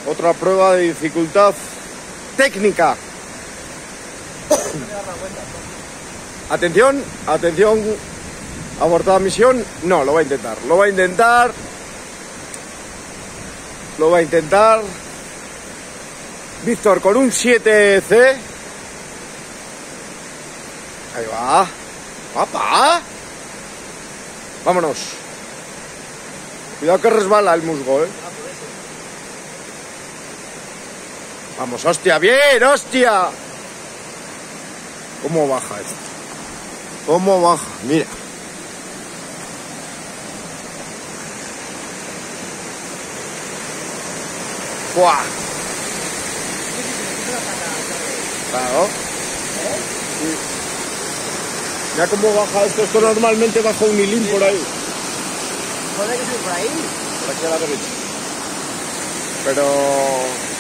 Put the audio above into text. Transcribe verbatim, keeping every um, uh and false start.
Otra prueba de dificultad técnica. Atención, atención. Abortada misión. No, lo va a intentar. Lo va a intentar. Lo va a intentar. Víctor con un siete C. Ahí va. ¡Papá! Vámonos. Cuidado que resbala el musgo, ¿eh? Vamos, hostia, bien, hostia. ¿Cómo baja esto? ¿Cómo baja? Mira. ¡Fua! Claro. Sí. Mira cómo baja esto. Esto normalmente baja un hilín por ahí. ¿Puede que sea por ahí? Por aquí a la derecha. Pero...